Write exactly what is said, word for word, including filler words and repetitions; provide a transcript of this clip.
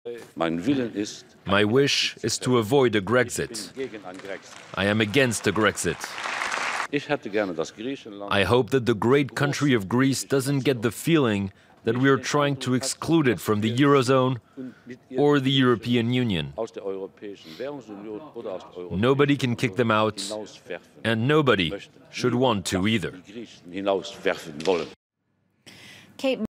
My wish is to avoid a Grexit. I am against a Grexit. I hope that the great country of Greece doesn't get the feeling that we are trying to exclude it from the Eurozone or the European Union. Nobody can kick them out, and nobody should want to either.